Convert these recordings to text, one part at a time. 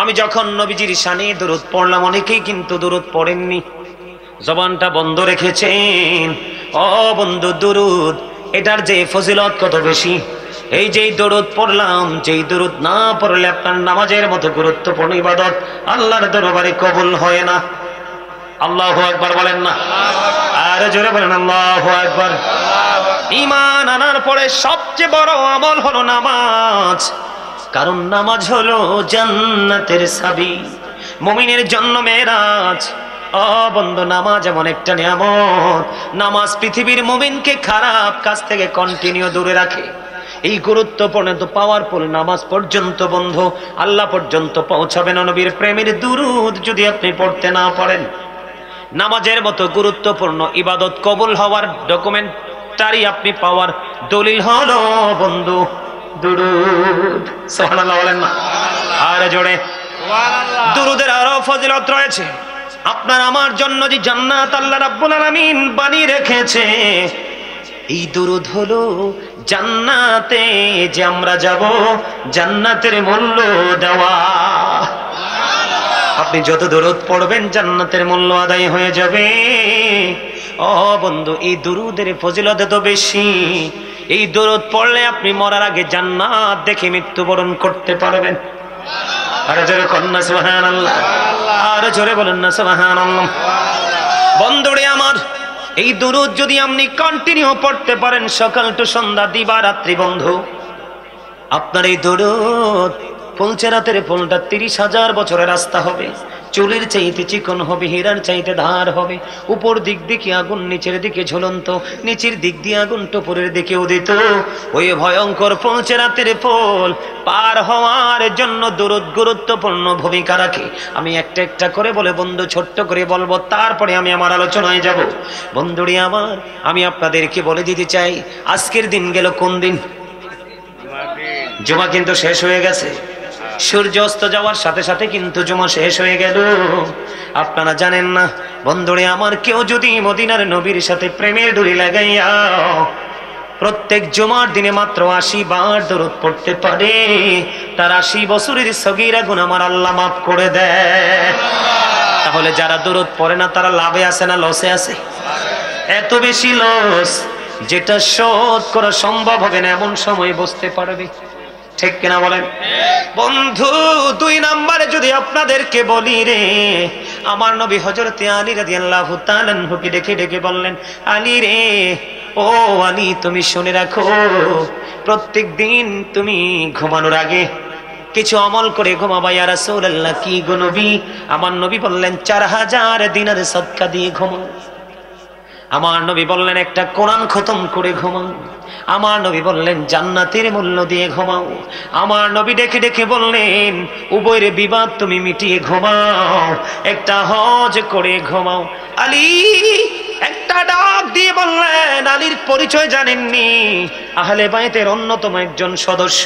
আমি যখন নবীজির শানে দরুদ পড়লাম, অনেকেই কিন্তু দরুদ পড়েননি, জবানটা বন্ধ রেখেছেন। ও বন্ধু, দরুদ এটার যে ফজিলত কত বেশি। এই যেই দরুদ পড়লাম, যেই দরুদ না পড়লে আপনার নামাজের মতো গুরুত্বপূর্ণ ইবাদত আল্লাহর দরবারে কবুল হয় না। আল্লাহু আকবার বলেন না, আর জোরে বলেন আল্লাহু আকবার। ঈমান আনার পরে সবচেয়ে বড় আমল হলো নামাজ, কারণ নামাজ হলো জান্নাতের চাবি, মুমিনের জন্য মেরাজ। ও বন্ধু, নামাজ এমন একটা নিয়ামত, নামাজ পৃথিবীর মুমিনকে খারাপ কাজ থেকে কন্টিনিউ দূরে রাখে। এই গুরুত্বপূর্ণ তো পাওয়ারফুল নামাজ পর্যন্ত বন্ধু আল্লাহ পর্যন্ত পৌঁছাবেন নবীর প্রেমের দুরূদ যদি আপনি পড়তে না পারেন। নামাজের মতো গুরুত্বপূর্ণ ইবাদত কবুল হওয়ার ডকুমেন্টারি আপনি পাওয়ার দলিল হলো বন্ধু দুরূদ। সুবহানাল্লাহ বলেন না, আর জোরে সুবহানাল্লাহ। দুরূদের আরো ফজিলত রয়েছে। আপনার আমার জন্য যে জান্নাত আল্লাহ রাব্বুল আলামিন বানিয়ে রেখেছে, এই দুরূদ হলো জান্নাতে যে আমরা যাব, জান্নাতের মূল্য দেওয়া। আপনি যত দরুদ পড়বেন জান্নাতের মূল্য আদায় হয়ে যাবে। ও বন্ধু, এই দুরুদের ফজিলত এত বেশি, এই দরুদ পড়লে আপনি মরার আগে জান্নাত দেখে মৃত্যুবরণ করতে পারবেন। আরে জোরে কন্যা সুবহানাল্লাহ, আর জোরে বলেন না সুবহানাল্লাহ। বন্ধুরে আমার, এই দরুদ যদি আপনি কন্টিনিউ পড়তে পারেন সকাল টু সন্ধ্যা, দিবা রাত্রি বন্ধু, আপনার এই দরুদ পৌঁছে রাতের ফলটা 30,000 বছরের রাস্তা হবে। চুলের চাইতে চিকন হবে, হীরার চাইতে ধার হবে। উপর দিক দিকে আগুন, নিচের দিকে ঝুলন্ত, নিচের দিক দিয়ে আগুন টুপুরের দিকে উদিত। ওই ভয়ঙ্কর পৌঁছে রাতের ফল পার হওয়ার জন্য দরুদ গুরুত্বপূর্ণ ভূমিকা রাখে। আমি একটা একটা করে বলে বন্ধু ছোট্ট করে বলবো, তারপরে আমি আমার আলোচনায় যাব। বন্ধুরি আমার, আমি আপনাদেরকে বলে দিতে চাই, আজকের দিন গেল কোন দিন? জুমা কিন্তু শেষ হয়ে গেছে। সূর্য অস্ত যাওয়ার সাথে সাথে কিন্তু জুমা শেষ হয়ে গেল। আপনারা জানেন না বন্ধুরে আমার, কেউ যদি মদিনার নবীর সাথে প্রেমের ডুরি লাগাইয়া প্রত্যেক জুমার দিনে মাত্র 80 বার দরুদ পড়তে পারে, তার 80 বছরের সগীরা গুনাহ আমার আল্লাহ মাফ করে দেয়। তাহলে যারা দরুদ পড়ে না তারা লাভে আছে না লসে আছে? এত বেশি লস, যেটা শোধ করা সম্ভব হবে না এমন সময় বুঝতে পারবে। ঠিক কিনা বলেন বন্ধু? 2 নম্বরে যদি আপনাদেরকে বলি রে, আমার নবী হযরতে আলী রাদিয়াল্লাহু তাআলা আনহুকে ডেকে ডেকে বললেন, আলী রে, ও আলী, তুমি শুনে রাখো, প্রত্যেক দিন তুমি ঘুমানোর আগে কিছু আমল করে ঘুমাবা। ইয়া রাসূলুল্লাহ, কি গো নবী? আমার নবী বললেন 4000 দিনার সদকা দিয়ে ঘুমাও। আমার নবী বললেন একটা কোরআন খতম করে ঘুমাও। আমার নবী বললেন জান্নাতের মূল্য দিয়ে ঘুমাও। আমার নবী ডেকে ডেকে বললেন উভয়ের বিবাদ তুমি মিটিয়ে ঘুমাও, একটা হজ করে ঘুমাও। আলী একটা ডাক দিয়ে বললেন, আলীর পরিচয় জানেননি, আহলে বাইতের অন্যতম একজন সদস্য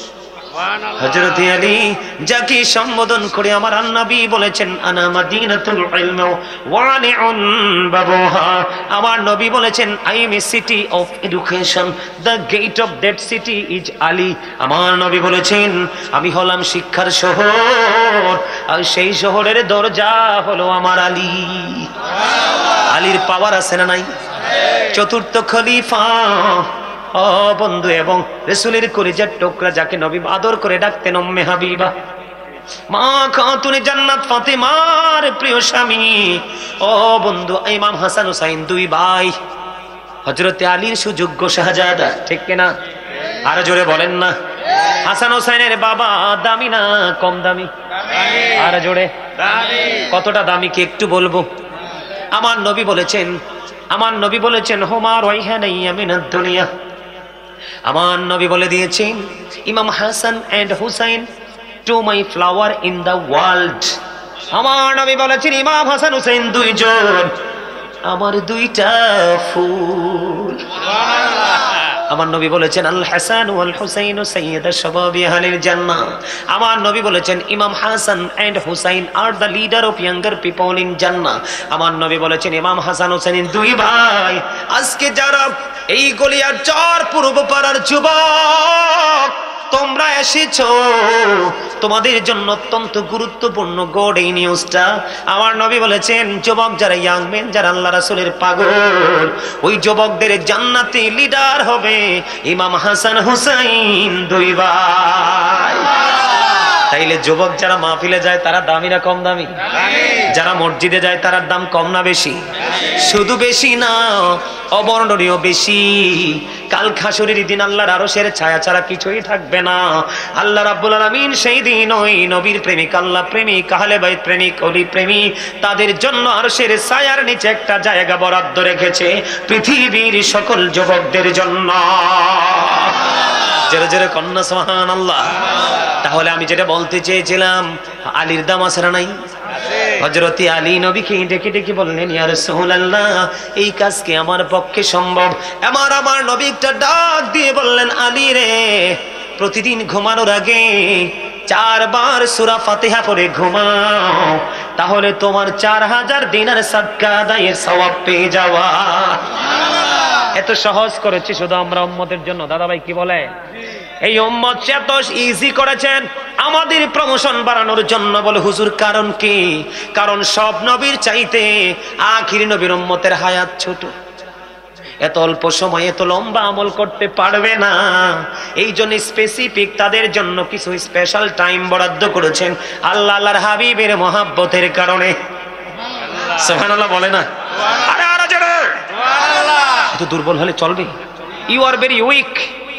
হযরত আলী, যাকে সম্বোধন করে আমার নবী বলেছেন আনা মাদিনাতুল ইলম ওয়ালিউন বাবুহা। আমার নবী বলেছেন I am a city of education, the gate of that city is Ali. আমার নবী বলেছেন আমি হলাম শিক্ষার শহর, আর সেই শহরের দরজা হলো আমার আলী। আলীর পাওয়ার আছে না নাই? চতুর্থ খলিফা ও বন্ধু, এবং রাসূলের কলিজার টুকরা, যাকে নবী আদর করে ডাকতেন উম্মে হাবিবা, মা খাতুনে জান্নাত ফাতেমার প্রিয় স্বামী। ও বন্ধু, ইমাম হাসান হুসাইন 2 ভাই, হযরতে আলীর সুযোগ্য শাহজাদা। ঠিক কিনা? আর জোরে বলেন না। হাসান হুসাইনের বাবা দামি না কম দামি? আর জোরে দামি। কতটা দামি কি একটু বলবো? আমার নবী বলেছেন হুমা রাইহানাইয়া মিনাদ দুনিয়া। আমার নবী বলে দিয়েছেন Imam Hasan and Husain two my flower in the world. আমার নবী বলেছেন ইমাম হাসান হুসাইন 2 জন আমার 2টা ফুল। আমার নবী বলেছেন আল হাসান ওয়াল হুসাইন সাইয়্যিদা শাবাবি আহলিল জান্নাহ। আমার নবী বলেছেন Imam Hasan and Husain are the leader of younger people in জান্নাহ। আমার নবী বলেছেন ইমাম হাসান হুসাইন 2 ভাই। আজকে যারা এই গলিয়ার চর পূর্ব পাড়ার যুবক তোমরা এসেছো, তোমাদের জন্য অত্যন্ত গুরুত্বপূর্ণ গড এই নিউজটা। আমার নবী বলেছেন, যুবক যারা, ইয়াং মেন যারা আল্লাহ রাসূলের পাগল, ওই যুবকদের জান্নাতি লিডার হবে ইমাম হাসান হুসাইন, দুই ভাই। তাইলে যুবক যারা মাহফিলে যায় তারা দামি না কম দামি? যারা মসজিদে যায় তার দাম কম না বেশি? শুধু বেশি না, অবর্ণনীয় বেশি। কাল হাসরের দিন আল্লাহর আরশের ছায়া ছাড়া কিছুই থাকবে না। আল্লাহ রাব্বুল আলামিন সেই দিন ওই নবীর প্রেমিক, আল্লাহ প্রেমিক, আহলে বাইত প্রেমিক, ওলি প্রেমিক, তাদের জন্য আরশের ছায়ার নিচে একটা জায়গা বরাদ্দ রেখেছে পৃথিবীর সকল যুবকদের জন্য। জোরে জোরে কন্যা সুবহানাল্লাহ। তাহলে আমি যেটা বলতে চেয়েছিলাম, আলীর দাম আছে না নাই? হযরত আলী নবীকে ডেকে ডেকে বললেন, ইয়া রাসূলুল্লাহ, এই কাজ কি আমার পক্ষে সম্ভব? আমার নবী একটা ডাক দিয়ে বললেন, আলী রে, প্রতিদিন ঘুমানোর আগে 4 বার সূরা ফাতিহা পড়ে ঘুমাও, তাহলে তোমার 4000 দিনার সাদকা আদায়ের সওয়াব পেয়ে যাওয়া। এত সহজ করেছি শুধু আমরা উম্মতের জন্য। দাদা ভাই কি বলে? এই উম্মত এত ইজি করেছেন আমাদের প্রমোশন বাড়ানোর জন্য। বলে হুজুর কারণ কি? কারণ সব নবীর চাইতে আখির নবীর উম্মতের হায়াত ছোট, এত অল্প সময়ে এত লম্বা আমল করতে পারবে না। এই জন্য স্পেসিফিক তাদের জন্য কিছু স্পেশাল টাইম বরাদ্দ করেছেন আল্লাহ, আল্লাহর হাবিবের মহাব্বতের কারণে। সুবহানাল্লাহ বলে না? আরে আরে জোরে সুবহানাল্লাহ। এত দুর্বল হলে চলবে? ইউ আর ভেরি উইক,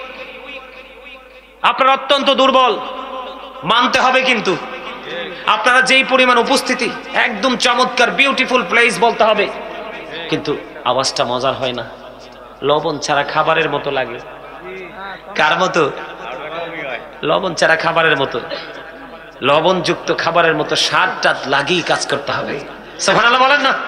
আপনারা অত্যন্ত দুর্বল, মানতে হবে। কিন্তু আপনারা যেই পরিমাণ উপস্থিতি, একদম চমৎকার বিউটিফুল প্লেস বলতে হবে, কিন্তু আওয়াজটা মজার হয় না। লবণ ছাড়া খাবারের মতো লাগে। কার মতো? লবণ ছাড়া খাবারের মতো, লবণযুক্ত খাবারের মতো স্বাদটা লাগিয়ে কাজ করতে হবে। সুবহানাল্লাহ বলেন না?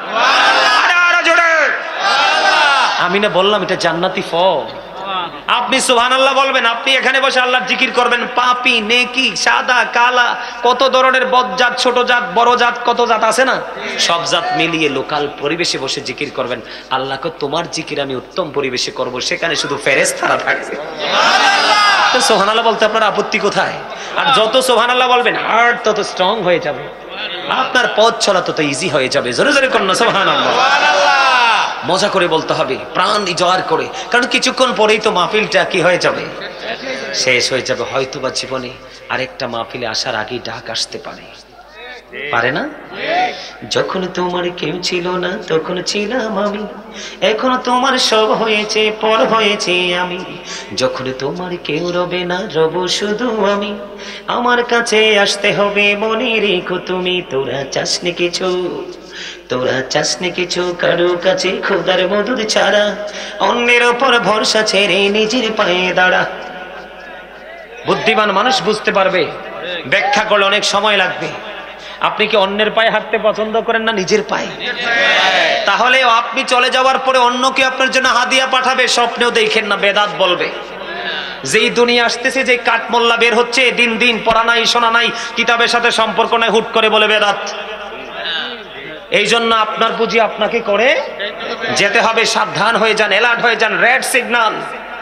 আমি না বললাম এটা জান্নাতি ফল। আপনি সুবহানাল্লাহ বলবেন, আপনি এখানে বসে আল্লাহর জিকির করবেন, পাপী, নেকি, সাদা, কালা, কত ধরনের বদজাত, ছোট জাত, বড় জাত, কত জাত আছে না, সব জাত মিলিয়ে লোকাল পরিবেশে বসে জিকির করবেন। আল্লাহকে তোমার জিকির আমি উত্তম পরিবেশে করব, সেখানে শুধু ফেরেশতারা থাকবে। সুবহানাল্লাহ। তো সুবহানাল্লাহ বলতে আপনার আপত্তি কোথায়? আর যত সুবহানাল্লাহ বলবেন হার্ট তত স্ট্রং হয়ে যাবে, আপনার পথ চলা তত ইজি হয়ে যাবে। জোরে জোরে করুন সুবহানাল্লাহ। মজা করে বলতে হবে, প্রাণ জোয়ার করে, কারণ কিছুক্ষণ পরেই তো মাহফিলটা কি হয়ে যাবে, শেষ হয়ে যাবে। হয়তো বা জীবনে আরেকটা মাহফিলে আসার আগেই ডাক আসতে পারে, পারে না? যখন তোমার কেউ ছিল না তখন ছিলাম আমি, এখন তোমার সব হয়েছে, পর হয়েছে আমি। যখন তোমার কেউ রবে না, রব শুধু আমি। আমার কাছে আসতে হবে, মনে রেখো তুমি। তোরা চাসনি কিছু, তোরা চাসনি কিছু কারো কাছে খোদার মদদ ছাড়া, অন্যের ওপর ভরসা ছেড়ে নিজের পায়ে দাঁড়া। বুদ্ধিমান মানুষ বুঝতে পারবে, ব্যাখ্যা করলে অনেক সময় লাগবে। আপনি কি অন্যের পায়ে হাঁটতে পছন্দ করেন না নিজের পায়ে? তাহলে আপনি চলে যাওয়ার পরে অন্য কেউ আপনার জন্য হাদিয়া পাঠাবে, স্বপ্নেও দেখেন না, বেদাত বলবে। যেই দুনিয়া আসতেছে, যে কাঠমোল্লা বের হচ্ছে, দিন দিন পড়া নাই, শোনা নাই, কিতাবের সাথে সম্পর্ক নাই, হুট করে বলে বেদাত। এই জন্য আপনার পুঁজি আপনাকে করে যেতে হবে। সাবধান হয়ে যান, অ্যালার্ট হয়ে যান। Red signal,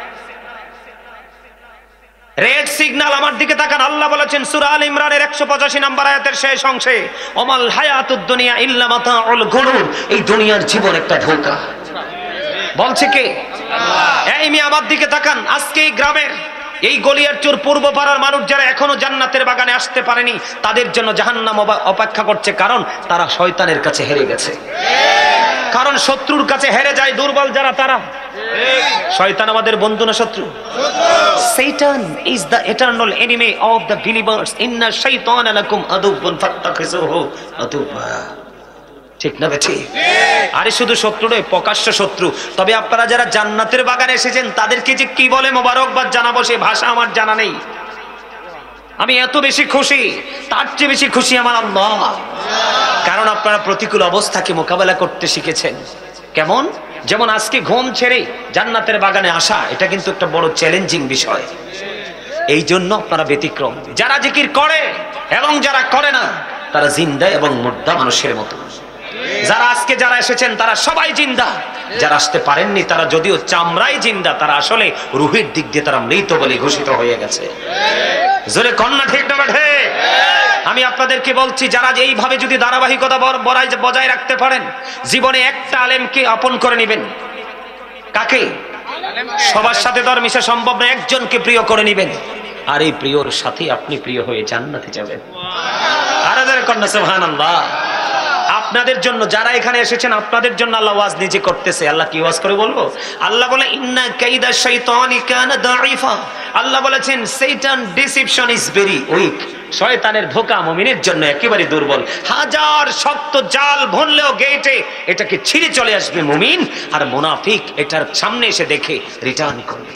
red signal. আমার দিকে তাকান। আল্লাহ বলেছেন সূরা আল ইমরানের 185 নম্বর আয়াতের শেষ অংশে, ওমাল হায়াতুদ দুনিয়া ইল্লা মাতাউল গুরুর, এই দুনিয়ার জীবন একটা ধোঁকা। বলছে কে? আল্লাহ। এই মিয়া আমার দিকে তাকান। আজকে এই গ্রামের, এই গলিয়ারচুর পূর্ব পাড়ার মানুষ যারা এখনো জান্নাতের বাগানে আসতে পারেনি, তাদের জন্য জাহান্নাম অপেক্ষা করছে। কারণ তারা শয়তানের কাছে হেরে গেছে। কারণ শত্রুর কাছে হেরে যায় দুর্বল যারা, তারা। শয়তান আমাদের বন্ধু না শত্রু? Satan is the eternal enemy of the believers. Inna shaytana lakum aduwwun fattakhizuhu aduwwa. ঠিক না বেঠি? আরে শুধু শত্রু নয়, প্রকাশ্য শত্রু। তবে আপনারা যারা জান্নাতের বাগানে এসেছেন তাদেরকে যে কি বলে মোবারকবাদ জানাবো, সে ভাষা আমার জানা নেই। আমি এত বেশি খুশি, তার চেয়ে বেশি খুশি আমার আল্লাহ। কারণ আপনারা প্রতিকূল অবস্থাকে মোকাবেলা করতে শিখেছেন। কেমন? যেমন আজকে ঘুম ছেড়ে জান্নাতের বাগানে আসা, এটা কিন্তু একটা বড় চ্যালেঞ্জিং বিষয়। এই জন্য আপনারা ব্যতিক্রম। যারা জিকির করে এবং যারা করে না, তারা জিন্দা এবং মুর্দা মানুষের মতো। যারা আজকে যারা এসেছেন তারা সবাই জিন্দা, যারা আসতে পারেননি তারা যদিও চামড়াই জিন্দা, তারা আসলে রুহের দিক দিয়ে তারা মৃত বলে ঘোষিত হয়ে গেছে। জোরে কন্যা ঠিক না ঠিক? আমি আপনাদেরকে বলছি, যারা এইভাবে যদি ধারাবাহিকতা বজায় রাখতে পারেন, জীবনে একটা আলেমকে আপন করে নেবেন। কাকে? সবার সাথে তো আর মিশা সম্ভব না, একজনকে প্রিয় করে নেবেন, আর এই প্রিয়র সাথে আপনি প্রিয় হয়ে জান্নাতে যাবেন। আর কন্যা সুবহানাল্লাহ। আপনাদের জন্য যারা এখানে এসেছেন, আপনাদের জন্য আল্লাহ ওয়াজ নিজে করতেছে। আল্লাহ কি ওয়াজ করে বলবো? আল্লাহ বলে ইন্না কাইদা শাইতানি কানা দাঈফা। আল্লাহ বলেছেন শয়তান ডিসিপশন ইজ ভেরি উইক। শয়তানের ধোঁকা মুমিনের জন্য একেবারে দুর্বল। হাজার শক্ত জাল ভনলেও গেটে এটাকে ছিঁড়ে চলে আসবে মুমিন, আর মুনাফিক এটার সামনে এসে দেখে রিটার্ন করবে।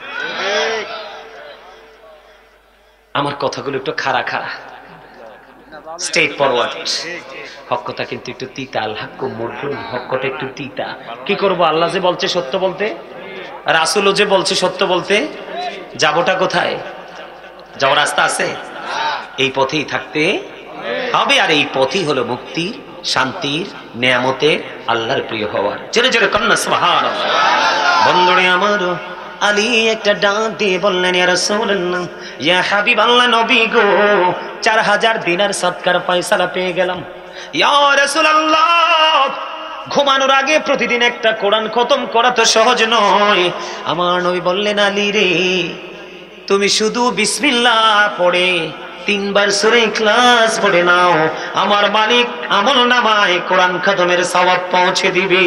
আমার কথাগুলো একটু খাড়া খাড়া, স্ট্রেট ফরওয়ার্ড। হকটা কিন্তু একটু তিতা, আল হাক্কু মুরহুন, হকটা একটু তিতা। কি করব? আল্লাহ যে বলছে সত্য বলতে, রাসূলও যে বলছে সত্য বলতে, যাবোটা কোথায়? যাওয়ার রাস্তা আছে? এই পথেই থাকতে হবে, আর এই পথই হলো মুক্তির, শান্তির, নিয়ামতের, আল্লাহর প্রিয় হওয়ার। জোরে জোরে কন্যা সুবহানাল্লাহ। বন্ধুরে আমার, আলী একটা ডাক দিয়ে বললেন, ইয়া রাসূলুল্লাহ, ইয়া হাবিবাল্লাহ, নবী গো, 4000 দিনার সদকার ফয়সালা পেয়ে গেলাম। ইয়া রাসূলুল্লাহ, ঘুমানোর আগে প্রতিদিন একটা কোরআন খতম করা তো সহজ নয়। আমার নবী বললেন, আলী রে, তুমি শুধু বিসমিল্লাহ পড়ে 3 বার সূরা ইখলাস পড়ে নাও, আমার মালিক আমলনামায় কোরআন খতমের সওয়াব পৌঁছে দিবে।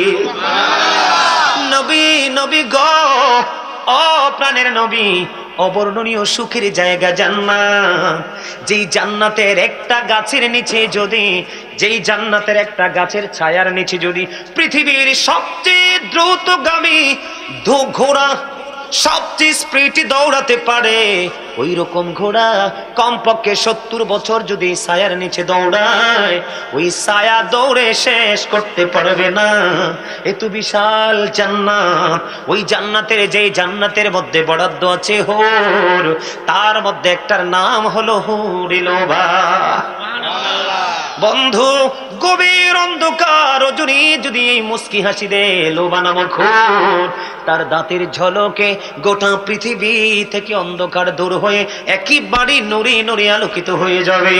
নবী, নবী গো, ও প্রাণের নবী, অবর্ণনীয় সুখের জায়গা জান্নাত। যেই জান্নাতের একটা গাছের নিচে যদি, যেই জান্নাতের একটা গাছের ছায়ার নিচে যদি পৃথিবীর সবচেয়ে দ্রুতগামী ঘোড়া সবচেয়ে স্পিডে দৌড়াতে পারে, ওই রকম ঘোড়া কমপক্ষে 70 বছর যদি ছায়ার নিচে দৌড়ায়, ওই ছায়া দৌড়ে শেষ করতে পারবে না। এত বিশাল জান্নাত, ওই জান্নাতের, যেই জান্নাতের মধ্যে বরাদ্দ আছে হুর, তার মধ্যে একটার নাম হলো হুরিলোভা। বন্ধু, গভীর অন্ধকার রজনী যদি এই মুস্কি হাসি দে লোভা নামক হুর, তার দাঁতের ঝলকে গোটা পৃথিবী থেকে অন্ধকার দূর হয়ে একেবারে নূরে নূরে আলোকিত হয়ে যাবে।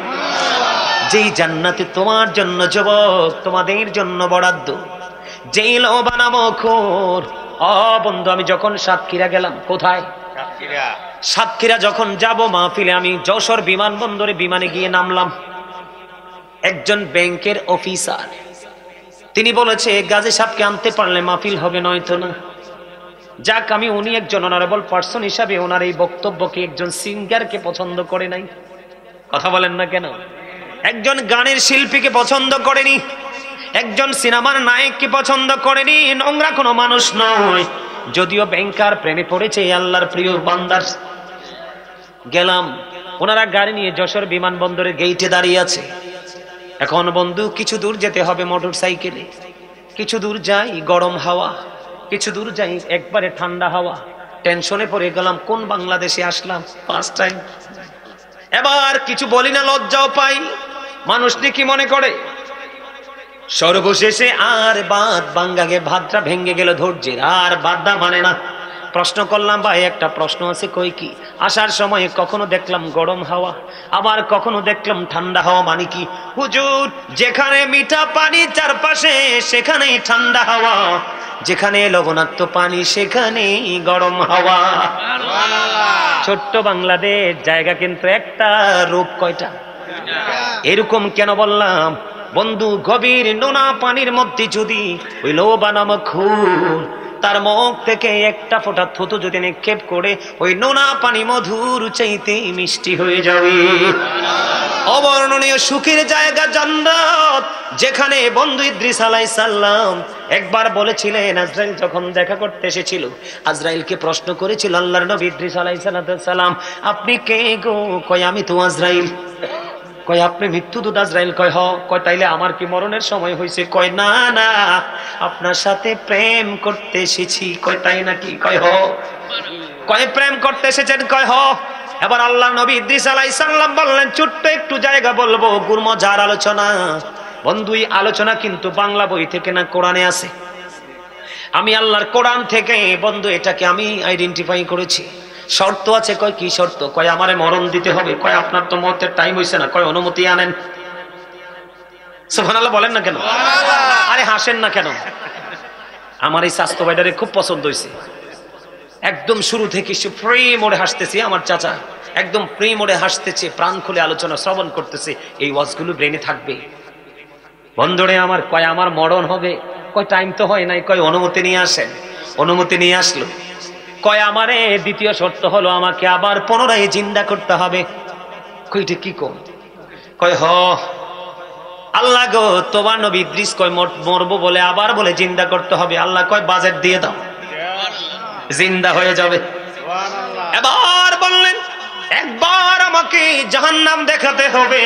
যেই জান্নাতে তোমার জন্য যুবক, তোমাদের জন্য বরাদ্দ, যেই লোভা নামক হুর। ও বন্ধু, আমি যখন সাতক্ষীরা গেলাম, কোথায়? সাতক্ষীরা যখন যাব মাহফিলে, আমি যশোর বিমানবন্দরে বিমানে গিয়ে নামলাম। একজন ব্যাংকের অফিসার, তিনি বলেছে গাজী সাহেবকে আনতে পারলে মাহফিল হবে, নয়তো না। যাক, আমি উনি একজন অনারেবল পার্সন হিসাবে ওনার এই বক্তব্যকে একজন সিঙ্গারকে পছন্দ করে নাই। কথা বলেন না কেন? একজন গানের শিল্পীকে পছন্দ করেনি, একজন সিনেমার নায়ককে পছন্দ করেনি। নোংরা কোনো মানুষ নয়, যদিও ব্যাংকার প্রেমে পড়েছে আল্লাহর প্রিয় বান্দার। গেলাম, ওনারা গাড়ি নিয়ে যশোর বিমানবন্দরের গেইটে দাঁড়িয়ে আছে। এখন বন্ধু, কিছু দূর যেতে হবে মোটর সাইকেলে, কিছু দূর যাই গরম হাওয়া, কিছু দূর যাই একবারে ঠান্ডা হাওয়া। টেনশনে পড়ে গেলাম, কোন বাংলাদেশে আসলাম, ফার্স্ট টাইম। এবার কিছু বলি না, লজ্জাও পাই, মানুষ কি মনে করে। সর্বশেষে আর বাদ বাঙ্গাগে, ভাতটা ভেঙে গেল ধৈর্যের, আর বাদটা মানে না। প্রশ্ন করলাম, ভাই একটা প্রশ্ন আছে। কই কি? আসার সময় কখনো দেখলাম গরম হাওয়া, আবার কখনো দেখলাম ঠান্ডা হাওয়া। মানে কি হুজুর? যেখানে মিঠা পানি চারপাশে সেখানেই ঠান্ডা হাওয়া, যেখানে লবণাক্ত পানি সেখানেই গরম হাওয়া। ছোট্ট বাংলাদেশ জায়গা, কিন্তু একটা রূপ কয়টা? এরকম কেন বললাম বন্ধু? গভীর নোনা পানির মধ্যে যদি ওই লোভা নামক হুর তার মুখ থেকে একটা ফোঁটা থুতু যদি নিক্ষেপ করে, ওই নোনা পানি মধুর চাইতে মিষ্টি হয়ে যাবে। অবর্ণনীয় সুখের জায়গা জান্নাত, যেখানে বন্ধু ইদ্রিস আলাইহিস সালাম একবার বলেছিলেন, আজরাইল যখন দেখা করতে এসেছিল, আজরাইলকে প্রশ্ন করেছিল আল্লাহর নবী ইদ্রিস আলাইহিস সালাম, আপনি কে গো? কয় আমি তো আজরাইল। কয় আপনি মৃত্যুদূত আজরাইল? কয় হ। কয় তাইলে আমার কি মরণের সময় হয়েছে? কয় না না, আপনার সাথে প্রেম করতে এসেছি। কয় তাই নাকি? কয় হ। কয় প্রেম করতে এসেছেন? কয় হ। এবার আল্লাহ নবী ইদ্রিস আলাইহিস সালাম বললেন, ছোট্ট একটু জায়গা বলবো, গুরমজার আলোচনা। বন্ধু এই আলোচনা কিন্তু বাংলা বই থেকে না কোরআনে আছে। আমি আল্লাহর কোরআন থেকে বন্ধু এটাকে আমি আইডেন্টিফাই করেছি। শর্ত আছে। কয় কি শর্ত? কয় আমারে মরণ দিতে হবে। কয় আপনার তো মতের টাইম হইছে না। কয় অনুমতি আনেন। সুবহানাল্লাহ বলেন না কেন? আরে হাসেন না কেন? আমার এই স্বাস্থ্য ভাইডারে খুব পছন্দ হয়েছে। একদম শুরু থেকে সে ফ্রি মোড়ে হাসতেছে। আমার চাচা একদম ফ্রি মোড়ে হাসতেছে, প্রাণ খুলে আলোচনা শ্রবণ করতেছে। এই ওয়াজগুলো ব্রেনে থাকবে। বন্ধুরে আমার, কয় আমার মরণ হবে। কয় টাইম তো হয় নাই। কয় অনুমতি নিয়ে আসেন। অনুমতি নিয়ে আসলো। কয় আমারে দ্বিতীয় শর্ত হলো আমাকে আবার পুনরায় জিন্দা করতে হবে। কইটা কি কম? কয় হ আল্লাহ গো, তোমার নবী ইদ্রিস কয় মরবো বলে আবার বলে জিন্দা করতে হবে। আল্লাহ কয় বাজেট দিয়ে দাও, জিন্দা হয়ে যাবে। এবার বললেন একবার আমাকে জাহান্নাম দেখাতে হবে,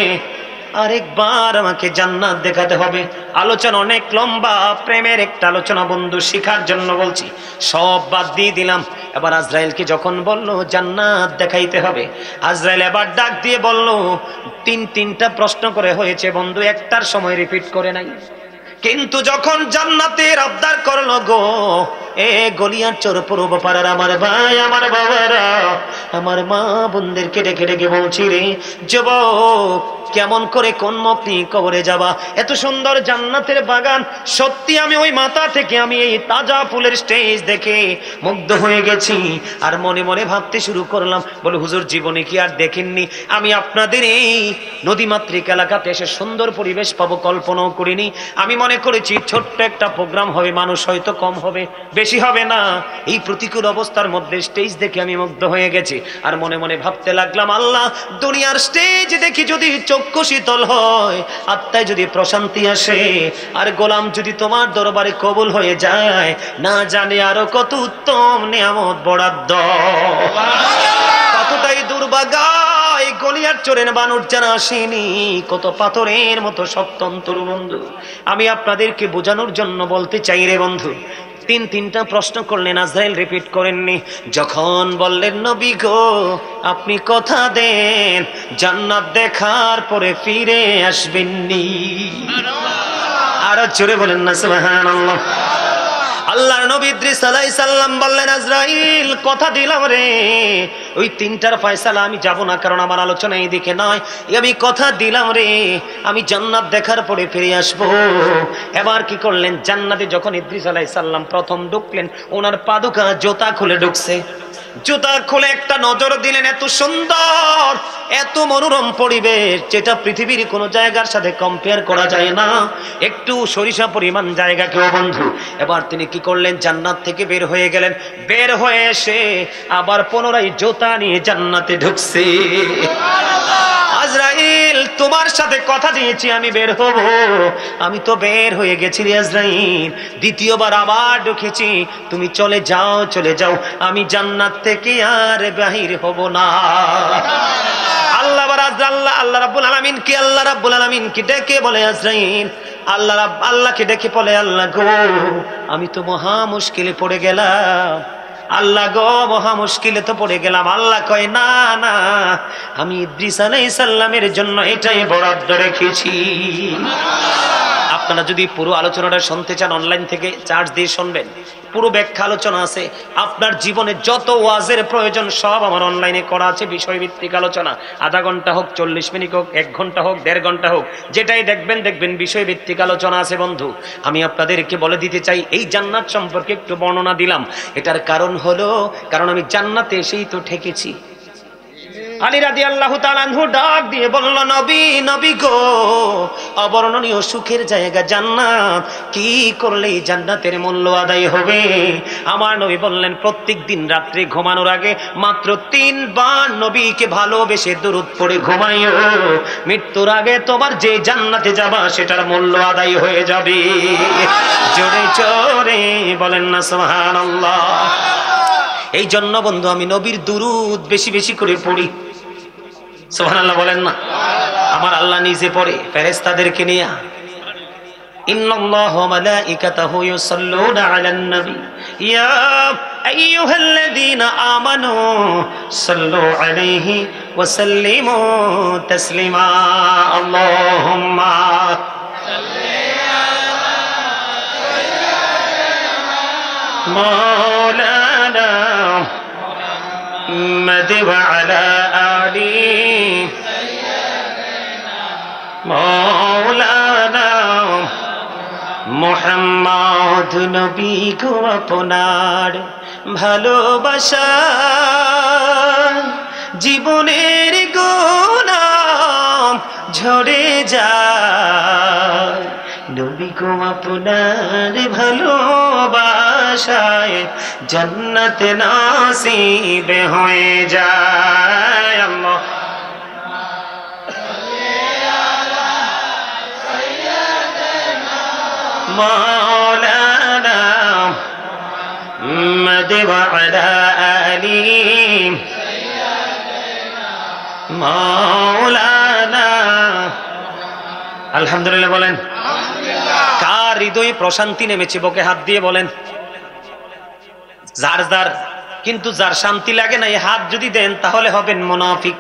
আরেকবার আমাকে জান্নাত দেখাতে হবে। আলোচনা অনেক লম্বা, প্রেমের একটা আলোচনা বন্ধু, শিখার জন্য বলছি। সব বাদ দিয়ে দিলাম। এবার আজরাইলকে যখন বলল জান্নাত দেখাইতে হবে, আজরাইল এবার ডাক দিয়ে বলল, তিনটা প্রশ্ন করে হয়েছে বন্ধু, একটার সময় রিপিট করে নাই। কিন্তু যখন জান্নাতের আবদার করলো গো, এ গলিয়ার চোর পূর্ব পাড়ার আমার ভাই, আমার বাবারা, আমার মা বোনদেরকে ডেকে ডেকে বলছি, রে যুবক, কেমন করে কোন মুখ নিয়ে কবরে যাবা? এত সুন্দর জান্নাতের বাগান, সত্যি আমি ওই মাথা থেকে আমি এই তাজা ফুলের স্টেজ দেখে মুগ্ধ হয়ে গেছি। আর মনে মনে ভাবতে শুরু করলাম, বলে হুজুর জীবনে কি আর দেখেননি? আমি আপনাদের এই নদীমাতৃক এলাকাতে এসে সুন্দর পরিবেশ পাবো কল্পনাও করিনি। আমি মনে করেছি ছোট্ট একটা প্রোগ্রাম হবে, মানুষ হয়তো কম হবে, বেশি হবে না। এই প্রতিকূল অবস্থার মধ্যে স্টেজ দেখে আমি মুগ্ধ হয়ে গেছি। আর মনে মনে ভাবতে লাগলাম, আল্লাহ, দুনিয়ার স্টেজ দেখি যদি চক্ষু শীতল হয়, আত্মায় যদি প্রশান্তি আসে, আর গোলাম যদি তোমার দরবারে কবুল হয়ে যায়, না জানে আরো কত উত্তম নিয়ামত বরাদ্দ। কতটাই দুর্ভাগা এই গলিয়ার চোরের বানর যারা আসেনি, কত পাথরের মতো শক্ত অন্তর বন্ধু। আমি আপনাদেরকে বোঝানোর জন্য বলতে চাই রে বন্ধু, তিনটা প্রশ্ন করলেন, আজরাইল রিপিট করেননি। যখন বললেন নবী গো, আপনি কথা দেন জান্নাত দেখার পরে ফিরে আসবেননি। আরো জোরে বলেন না সুবহানাল্লাহ। আল্লাহর নবী ইদ্রিস আলাইহিস সালাম বললেন, আজরাইল কথা দিলাম রে, ওই তিনটার ফয়সালা আমি যাব না, কারণ আমার আলোচনা এইদিকে নয়। আমি কথা দিলাম রে, আমি জান্নাত দেখার পরে ফিরে আসব। এবার কি করলেন, জান্নাতে যখন ইদ্রিস আলাইহিস সালাম প্রথম ঢুকলেন, ওনার পাদুকা জুতা খুলে ঢুকছে। জুতা খুলে একটা নজর দিলেন, এত সুন্দর, এত মনোরম পরিবেশ, যেটা পৃথিবীর কোন জায়গার সাথে কম্পেয়ার করা যায় না, একটু সরিষা পরিমাণ জায়গা কেউ বন্ধু। এবার তিনি কি করলেন, জান্নাত থেকে বের হয়ে গেলেন। বের হয়ে এসে আবার পুনরায় জুতা নিয়ে জান্নাতে ঢুকছে। আজরাইল, তোমার সাথে কথা দিয়েছি আমি বের হব, আমি তো বের হয়ে গেছি রে আজরাইল, দ্বিতীয়বার আবার ঢুকেছি, তুমি চলে যাও, চলে যাও, আমি জান্নাত থেকে আর বাহির হব না। আল্লাহ রাব্বুল আলামিন কি ডেকে বলে, আজরাইল, আল্লাহকে ডেকে বলে, আল্লাহ গো, আমি তো মহা মুশকিলে পড়ে গেলাম। আল্লাহ গো, মহা মুশকিলে তো পড়ে গেলাম। আল্লাহ কয়, না না, আমি ইদ্রিস আলাইহিস সালামের জন্য এটাই বরাদ্দ রেখেছি। আপনারা যদি পুরো আলোচনাটা শুনতে চান, অনলাইন থেকে চার্জ দিয়ে শুনবেন, পুরো ব্যাখ্যা আলোচনা আছে। আপনার জীবনে যত ওয়াজের প্রয়োজন সব আমার অনলাইনে করা আছে, বিষয়ভিত্তিক আলোচনা। আধা ঘন্টা হোক, 40 মিনিট হোক, 1 ঘন্টা হোক, 1.5 ঘন্টা হোক, যেটাই দেখবেন বিষয়ভিত্তিক আলোচনা আছে বন্ধু। আমি আপনাদেরকে বলে দিতে চাই, এই জান্নাত সম্পর্কে একটু বর্ণনা দিলাম। এটার কারণ হলো, কারণ আমি জান্নাতে এসেই তো ঠেকেছি। আলী রাদিয়াল্লাহু তাআলা আনহু ডাক দিয়ে বলল, নবী গো, অবর্ণনীয় সুখের জায়গা জান্নাত, কি করলে এই জান্নাতের মূল্য আদায় হবে? আমার নবী বললেন, প্রত্যেক দিন রাত্রে ঘুমানোর আগে মাত্র 3 বার নবীকে ভালোবেসে দরুদ পড়ে ঘুমাইও, মৃত্যুর আগে তোমার যে জান্নাতে যাবা সেটার মূল্য আদায় হয়ে যাবে। জোরে জোরে বলেন না সুবহানাল্লাহ। এই জন্য বন্ধু আমি নবীর দুরুদ বেশি বেশি করে পড়ি। সুবহানাল্লাহ বলেন না। আমার আল্লাহ নিজে পড়ে ফেরেশতাদেরকে নিয়ে, ইন্নাল্লাহা ওয়া মালাইকাতাহু ইউসাল্লুনা আলান নবী ইয়া আইয়ুহাল্লাযীনা আমানু সাল্লু আলাইহি ওয়া সাল্লিমু তাসলিমা। আল্লাহুম্মা مولانا محمد وعلى آله مولانا মুহাম্মদ নবী গো আপনার ভালোবাসা জীবনের গুনাহ ঝরে যায় নবী গো আপনার ভালোবাসায় জান্নাত নসিব হয়ে যায় আল্লাহ مولانا محمد وعلى آله مولانا আলহামদুলিল্লাহ বলেন কার হৃদয়ে প্রশান্তি নেমেছে বুকে হাত দিয়ে বলেন যার যার কিন্তু যার শান্তি লাগে না এই হাত যদি দেন তাহলে হবেন মুনাফিক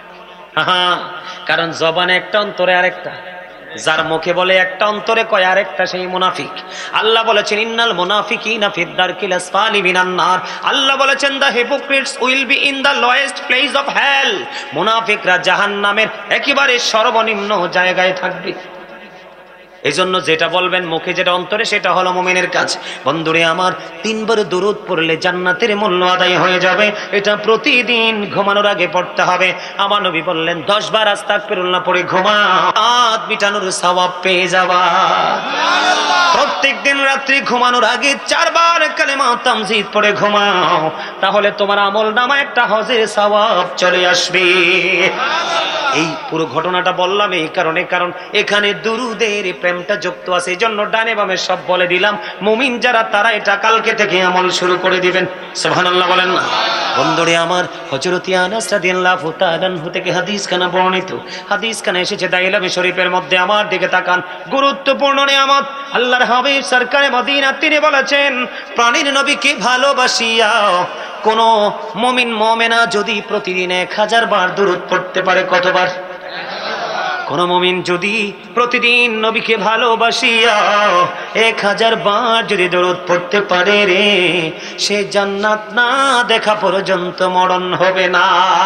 কারণ জবানে একটা অন্তরে আরেকটা যার মুখে বলে একটা অন্তরে কয় আরেকটা সেই মুনাফিক আল্লাহ বলেছেন ইন্নাল মুনাফিকিনা ফিদ দারকিল আসফালি মিনান নার আল্লাহ বলেছেন the hypocrites will be in the lowest place of hell মুনাফিকরা জাহান্নামের একেবারে সর্বনিম্ন জায়গায় থাকবে এজন্য যেটা বলবেন মুখে যেটা অন্তরে সেটা হলো মুমিনের কাজ বন্ধুরে আমার তিনবার দরুদ পড়লে জান্নাতের মূল্য আদায় হয়ে যাবে এটা প্রতিদিন ঘুমানোর আগে পড়তে হবে আমার নবী বললেন 10 বার আস্তাগফিরুল্লাহ পড়ে ঘুমাও হাত মিটানোর সওয়াব পেয়ে যাবা প্রত্যেকদিন রাত্রি ঘুমানোর আগে 4 বার কালেমা তামজিদ পড়ে ঘুমাও তাহলে তোমার আমলনামায় একটা হজের সওয়াব চলে আসবে এই পুরো ঘটনাটা বললাম এই কারণে কারণ এখানে দুরুদের প্রেমটা যুক্ত আছে এজন্য ডানে বামে সব বলে দিলাম মুমিন যারা তারা এটা কালকে থেকে আমল শুরু করে দিবেন সুবহানাল্লাহ বলেন না বন্ধুরে আমার হযরত আনাস রাদিয়াল্লাহু তাআলা আনহু থেকে হাদিস খানা বর্ণিত হাদিস খানা এসেছে দাইলামে শরীফের মধ্যে আমার দিকে তাকান গুরুত্বপূর্ণ নিয়ামত আল্লাহর হাবিব সরকারে মদিনা তিনি বলেছেন প্রাণীর নবীকে ভালোবাসিয়া কোন মুমিন মুমিনা যদি প্রতিদিন 1000 বার দুরূদ পড়তে পারে কতবার কোন মুমিন যদি প্রতিদিন নবীকে ভালোবাসিয়া 1000 বার যদি দরুদ পড়তে পারে রে সে জান্নাত না দেখা পর্যন্ত মরণ হবে না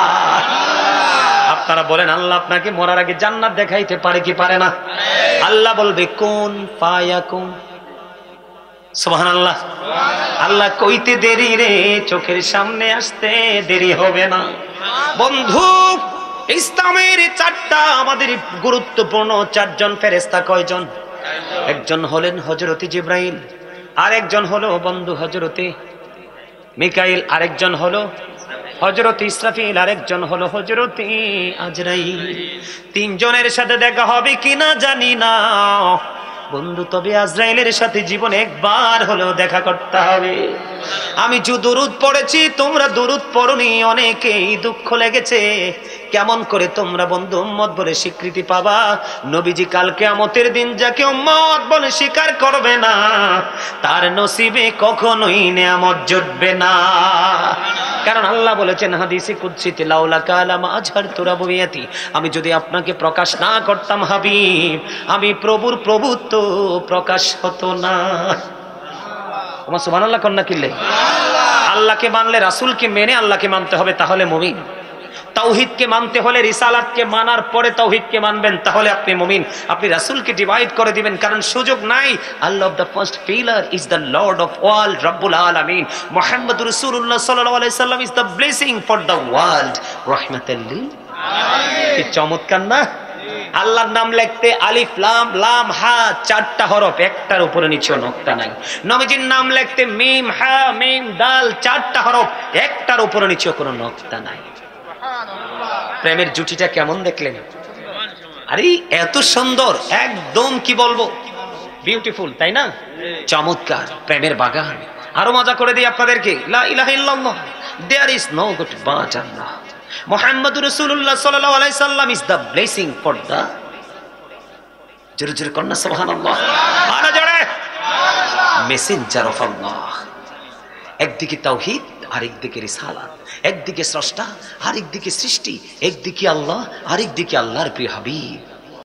আপনারা বলেন আল্লাহ আপনাকে মরার আগে জান্নাত দেখাইতে পারে কি পারে না আল্লাহ বলবে কোন ফায়াকুন সুবহানাল্লাহ আল্লাহ কইতে দেরি রে চোখের সামনে আসতে দেরি হবে না বন্ধু ইসলামের 4টা আমাদের গুরুত্বপূর্ণ 4 জন ফেরেশতা কয়জন একজন হলেন হযরত জিবরাইল আরেকজন হলো বন্ধু হযরত মিকাইল আরেকজন হলো হযরত ইসরাফিল আরেকজন হলো হযরত আজরাইল 3 জনের সাথে দেখা হবে কিনা জানি না বন্ধু তবে আজরাইলের সাথে জীবনে একবার হলেও দেখা করতে হবে আমি যে দরুদ পড়েছি তোমরা দরুদ পড়নি অনেকেই দুঃখ লেগেছে কেমন করে তোমরা বন্ধু উম্মত বলে স্বীকৃতি পাবা নবীজি কাল কিয়ামতের দিন যাকে উম্মত বলে স্বীকার করবে না তার নসিবে কখনোই নিয়ামত জুটবে না কারণ আল্লাহ বলেছেন হাদিসে কুদসিতে লাউলা কালাম আজহারতু রাবুবিয়াতি আমি যদি আপনাকে প্রকাশ না করতাম হাবিব আমি প্রভুর প্রভুত্ব প্রকাশ হতো না ওমা সুবহানাল্লাহ কন্না কিল্লে আল্লাহকে মানলে রাসূলকে মেনে আল্লাহকে মানতে হবে তাহলে মুমিন তাওহীদকে মানতে হলে রিসালাতকে মানার পরে তাওহীদকে মানবেন তাহলে আপনি মুমিন আপনি রাসূলকে ডিভাইড করে দিবেন কারণ সুযোগ নাই আল্লাহ of the first pillar is the lord of all রব্বুল আলামিন মুহাম্মদুর রাসূলুল্লাহ সাল্লাল্লাহু আলাইহি সাল্লাম is the blessing for the world রাহমাতাল লিল আলামিন কি চমৎকার না আল্লাহর নাম লিখতে আলিফ লাম লাম হা 4টা হরফ একটার উপরে নিচে নকতা নাই নবীজির নাম লিখতে মিম হা মিম দাল 4টা হরফ একটার উপরে নিচে কোনো নকতা নাই প্রেমের জুটিটা কেমন দেখলেন আরে এত সুন্দর একদম কি বলবো বিউটিফুল তাই না চমৎকার প্রেমের বাগান আরো মজা করে দিই আপনাদেরকে লা ইলাহা ইল্লাল্লাহ there is no god but আল্লাহ মুহাম্মদুর রাসূলুল্লাহ সাল্লাল্লাহু আলাইহি সাল্লাম is the blessing for the জোরে জোরে কন্না সুবহানাল্লাহ আরো জোরে মেসেঞ্জার অফ আল্লাহ একদিকে তাওহীদ আরেকদিকে রিসালাত একদিকে স্রষ্টা আরেকদিকে সৃষ্টি একদিকে আল্লাহ আরেকদিকে আল্লাহর প্রিয় হাবিব